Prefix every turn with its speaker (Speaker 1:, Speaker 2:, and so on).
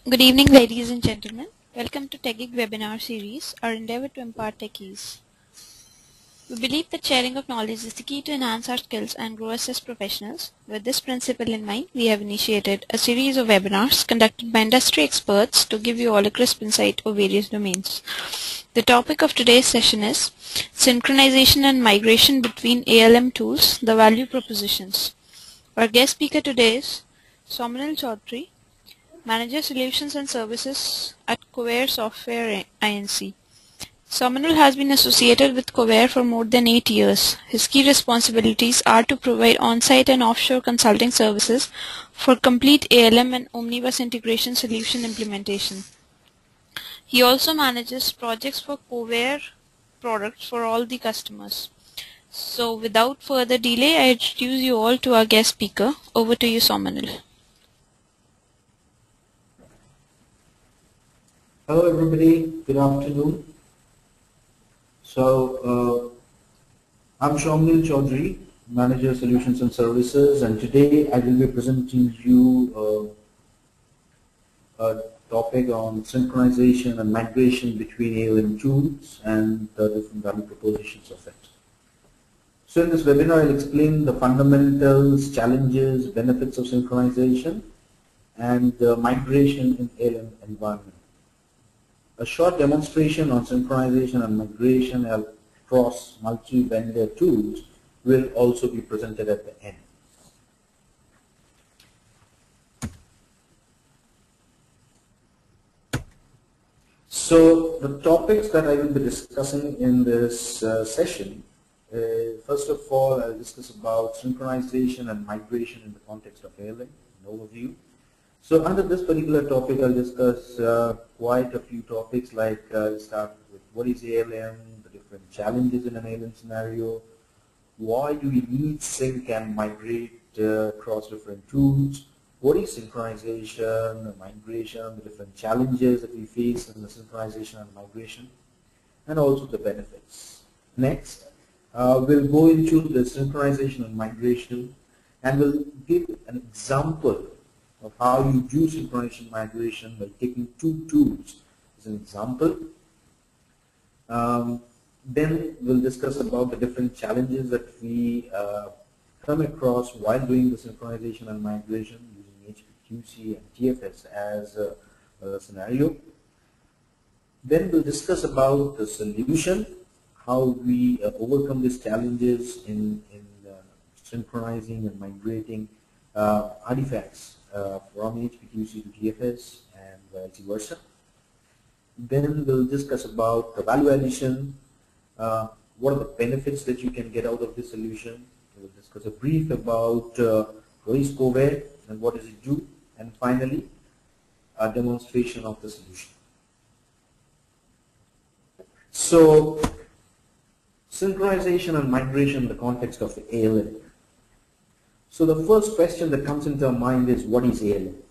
Speaker 1: Good evening, ladies and gentlemen. Welcome to TechGeek webinar series, our endeavor to impart techies. We believe that sharing of knowledge is the key to enhance our skills and grow us as professionals. With this principle in mind, we have initiated a series of webinars conducted by industry experts to give you all a crisp insight of various domains. The topic of today's session is Synchronization and Migration between ALM Tools, the Value Propositions. Our guest speaker today is Somanil Chaudhary, Manager Solutions and Services at Covare Software Inc. Somanil has been associated with Covare for more than 8 years. His key responsibilities are to provide on-site and offshore consulting services for complete ALM and omnibus integration solution implementation. He also manages projects for Covare products for all the customers. So without further delay, I introduce you all to our guest speaker. Over to you, Somanil.
Speaker 2: Hello everybody, good afternoon. So I'm Somanil Chaudhary, Manager Solutions and Services, and today I will be presenting you a topic on synchronization and migration between ALM tools and the different value propositions of it. So in this webinar I'll explain the fundamentals, challenges, benefits of synchronization and migration in ALM environment. A short demonstration on synchronization and migration across multi-vendor tools will also be presented at the end. So the topics that I will be discussing in this session, first of all I'll discuss about synchronization and migration in the context of ALM, an overview. So under this particular topic, I'll discuss quite a few topics, like I'll start with what is ALM, the different challenges in an ALM scenario, why do we need sync and migrate across different tools, what is synchronization, migration, the different challenges that we face in the synchronization and migration, and also the benefits. Next, we'll go into the synchronization and migration, and we'll give an example of how you do synchronization migration by taking two tools as an example. Then we'll discuss about the different challenges that we come across while doing the synchronization and migration using HPQC and TFS as a scenario. Then we'll discuss about the solution, how we overcome these challenges in synchronizing and migrating artifacts from HPQC to TFS and vice versa. Then we'll discuss about the value addition, what are the benefits that you can get out of this solution. We'll discuss a brief about what is Covare and what does it do, and finally a demonstration of the solution. So synchronization and migration in the context of ALM. So the first question that comes into our mind is, what is ALM?